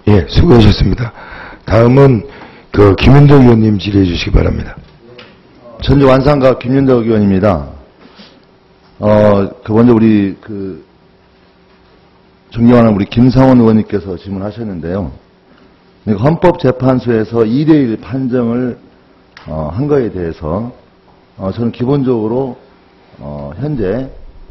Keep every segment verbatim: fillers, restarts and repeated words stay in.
예, 수고하셨습니다. 다음은 그 김윤덕 의원님 질의해 주시기 바랍니다. 전주 완산갑 김윤덕 의원입니다. 어, 그 먼저 우리 그 존경하는 우리 김상원 의원님께서 질문하셨는데요. 헌법재판소에서 이 대 일 판정을 어, 한 거에 대해서 어, 저는 기본적으로 어, 현재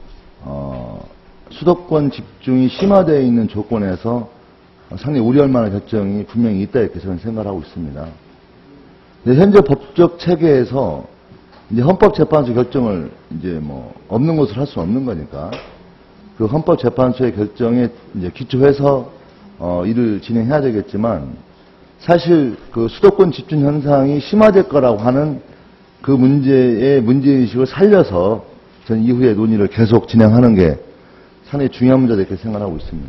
어, 수도권 집중이 심화되어 있는 조건에서 상당히 우려할 만한 결정이 분명히 있다 이렇게 저는 생각을 하고 있습니다. 근데 현재 법적 체계에서 이제 헌법재판소 결정을 이제 뭐 없는 것을 할 수 없는 거니까 그 헌법재판소의 결정에 이제 기초해서 어, 일을 진행해야 되겠지만 사실 그 수도권 집중 현상이 심화될 거라고 하는 그 문제의 문제의식을 살려서 저는 이후에 논의를 계속 진행하는 게 상당히 중요한 문제다 이렇게 생각하고 있습니다.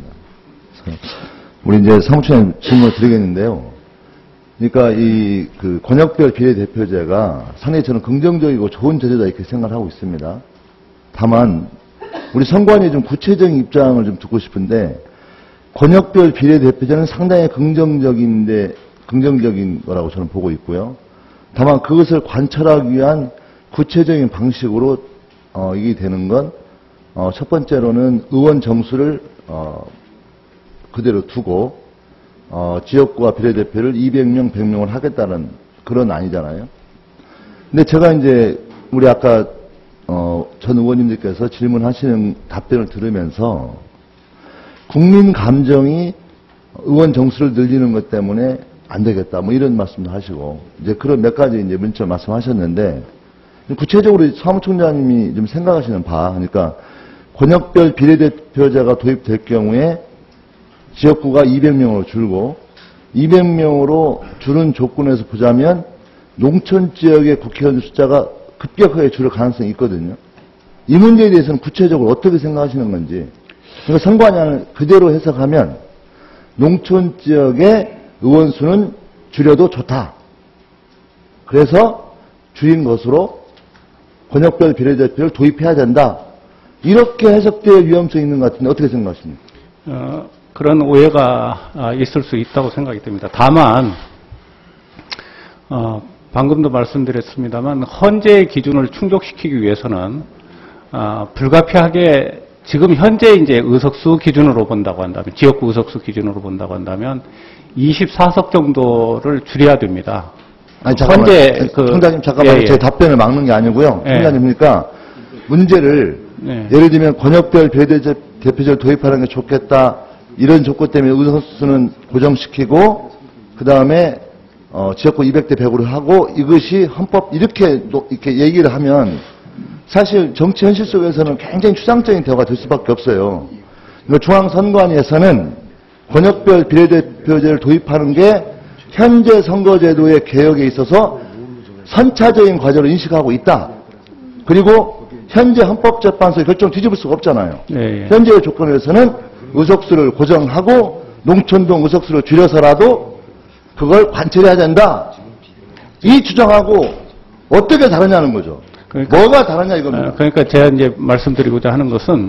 우리 이제 사무총장님 질문을 드리겠는데요. 그러니까 이 그 권역별 비례대표제가 상당히 저는 긍정적이고 좋은 제도다 이렇게 생각하고 있습니다. 다만 우리 선관위 좀 구체적인 입장을 좀 듣고 싶은데 권역별 비례대표제는 상당히 긍정적인데 긍정적인 거라고 저는 보고 있고요. 다만 그것을 관철하기 위한 구체적인 방식으로 어, 이게 되는 건 어, 첫 번째로는 의원 정수를 어, 그대로 두고 어, 지역구와 비례대표를 이백 명, 백 명을 하겠다는 그런 아니잖아요. 근데 제가 이제 우리 아까 어, 전 의원님들께서 질문하시는 답변을 들으면서 국민 감정이 의원 정수를 늘리는 것 때문에 안 되겠다 뭐 이런 말씀도 하시고 이제 그런 몇 가지 이제 문자 말씀하셨는데 구체적으로 사무총장님이 좀 생각하시는 바 그러니까 권역별 비례대표제가 도입될 경우에 지역구가 이백 명으로 줄고 이백 명으로 줄은 조건에서 보자면 농촌 지역의 국회의원 숫자가 급격하게 줄을 가능성이 있거든요. 이 문제에 대해서는 구체적으로 어떻게 생각하시는 건지 그러니까 선관위를 그대로 해석하면 농촌 지역의 의원 수는 줄여도 좋다. 그래서 줄인 것으로 권역별 비례대표를 도입해야 된다. 이렇게 해석될 위험성이 있는 것 같은데 어떻게 생각하십니까? 어, 그런 오해가 있을 수 있다고 생각이 듭니다. 다만 어, 방금도 말씀드렸습니다만 헌재의 기준을 충족시키기 위해서는 어, 불가피하게 지금 현재 이제 의석수 기준으로 본다고 한다면 지역구 의석수 기준으로 본다고 한다면 이십사 석 정도를 줄여야 됩니다. 아니 잠깐만, 현재 그 총장님 잠깐만 예, 예. 제 답변을 막는 게 아니고요. 예. 총장님 그러니까 문제를 예. 예를 들면 권역별 비례대표제를 도입하는 게 좋겠다 이런 조건 때문에 의석수는 고정시키고 그 다음에 어, 지역구 이백 대 백으로 하고 이것이 헌법 이렇게 이렇게 얘기를 하면 사실 정치 현실 속에서는 굉장히 추상적인 대화가 될 수밖에 없어요. 그러니까 중앙선관위에서는 권역별 비례대표제를 도입하는 게 현재 선거제도의 개혁에 있어서 선차적인 과제로 인식하고 있다. 그리고 현재 헌법재판소의 결정 뒤집을 수가 없잖아요. 네. 현재의 조건에서는 의석수를 고정하고 농촌동 의석수를 줄여서라도 그걸 관철해야 된다. 이 주장하고 어떻게 다르냐는 거죠. 그러니까, 뭐가 다르냐 이겁니다. 그러니까 제가 이제 말씀드리고자 하는 것은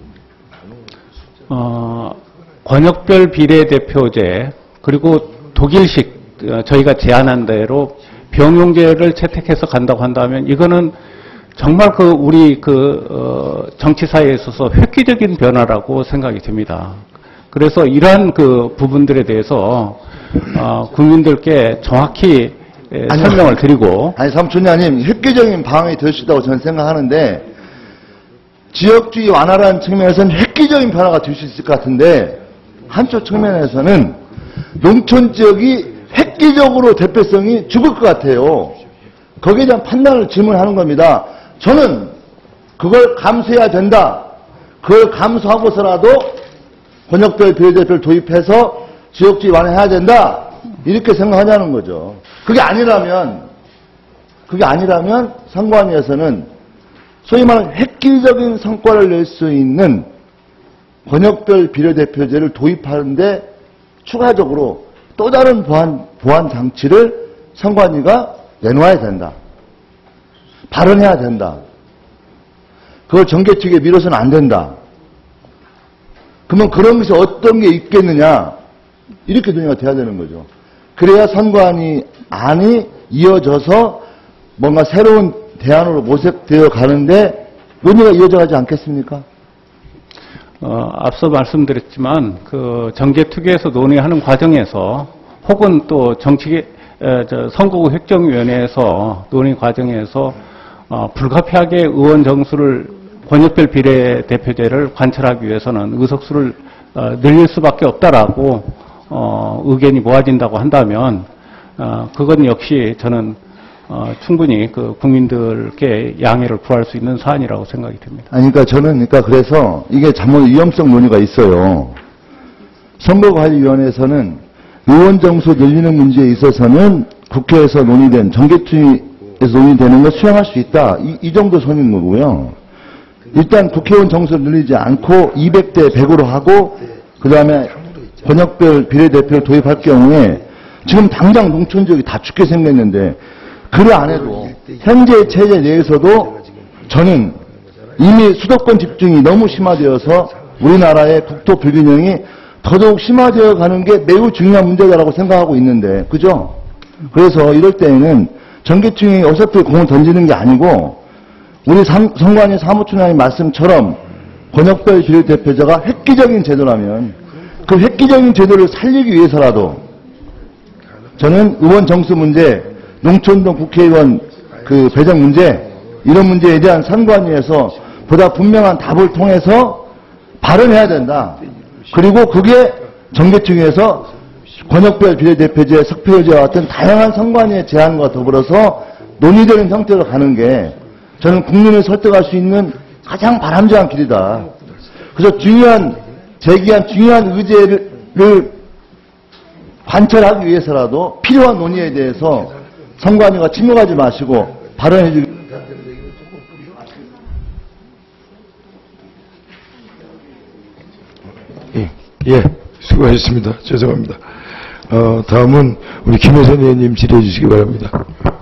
어, 권역별 비례대표제 그리고 독일식 저희가 제안한 대로 병용제를 채택해서 간다고 한다면 이거는 정말 그 우리 그 어, 정치사회에 있어서 획기적인 변화라고 생각이 듭니다. 그래서 이러한 그 부분들에 대해서 어, 국민들께 정확히 예, 아니, 설명을 드리고 아니 사무총장님 획기적인 방안이 될 수 있다고 저는 생각하는데 지역주의 완화라는 측면에서는 획기적인 변화가 될 수 있을 것 같은데 한쪽 측면에서는 농촌 지역이 획기적으로 대표성이 죽을 것 같아요. 거기에 대한 판단을 질문하는 겁니다. 저는 그걸 감수해야 된다. 그걸 감수하고서라도 권역별 비례대표를 도입해서 지역주의 완화해야 된다. 이렇게 생각하냐는 거죠. 그게 아니라면, 그게 아니라면 선관위에서는 소위 말하는 획기적인 성과를 낼 수 있는 권역별 비례대표제를 도입하는데 추가적으로 또 다른 보완, 보완 장치를 선관위가 내놓아야 된다. 발언해야 된다. 그걸 정계 측에 밀어서는 안 된다. 그러면 그런 것이 어떤 게 있겠느냐. 이렇게 논의가 돼야 되는 거죠. 그래야 선관위 안이 이어져서 뭔가 새로운 대안으로 모색되어 가는데 논의가 이어져 가지 않겠습니까? 어, 앞서 말씀드렸지만 그 정개특위에서 논의하는 과정에서 혹은 또 정치 에, 저 선거구 획정위원회에서 논의 과정에서 어, 불가피하게 의원 정수를 권역별 비례대표제를 관철하기 위해서는 의석수를 어, 늘릴 수밖에 없다라고 어, 의견이 모아진다고 한다면 어, 그건 역시 저는 어, 충분히 그 국민들께 양해를 구할 수 있는 사안이라고 생각이 됩니다. 아니, 그러니까 저는, 그러니까 그래서 이게 잘못 위험성 논의가 있어요. 선거관리위원회에서는 의원 정수 늘리는 문제에 있어서는 국회에서 논의된, 정개특위에서 논의되는 걸 수용할 수 있다. 이, 이 정도 선인 거고요. 일단 국회의원 정수를 늘리지 않고 이백 대 백으로 하고, 그 다음에 권역별 비례대표를 도입할 경우에 지금 당장 농촌 지역이 다 죽게 생겼는데, 그래 안 해도 현재 체제 내에서도 저는 이미 수도권 집중이 너무 심화되어서 우리나라의 국토 불균형이 더더욱 심화되어 가는 게 매우 중요한 문제다라고 생각하고 있는데, 그죠? 그래서 이럴 때에는 정개특위 어설프게 공을 던지는 게 아니고, 우리 선관위 사무총장님 말씀처럼 권역별 비례대표제가 획기적인 제도라면 그 획기적인 제도를 살리기 위해서라도 저는 의원 정수 문제, 농촌동 국회의원 그 배정 문제, 이런 문제에 대한 선관위에서 보다 분명한 답을 통해서 발언해야 된다. 그리고 그게 정개특위에서 권역별 비례대표제, 석패율제와 같은 다양한 선관위의 제안과 더불어서 논의되는 형태로 가는 게 저는 국민을 설득할 수 있는 가장 바람직한 길이다. 그래서 중요한, 제기한 중요한 의제를 관철하기 위해서라도 필요한 논의에 대해서 선관위가 침묵하지 마시고 발언해 주기. 예, 예, 수고하셨습니다. 죄송합니다. 어, 다음은 우리 김혜선 의원님 질의해 주시기 바랍니다.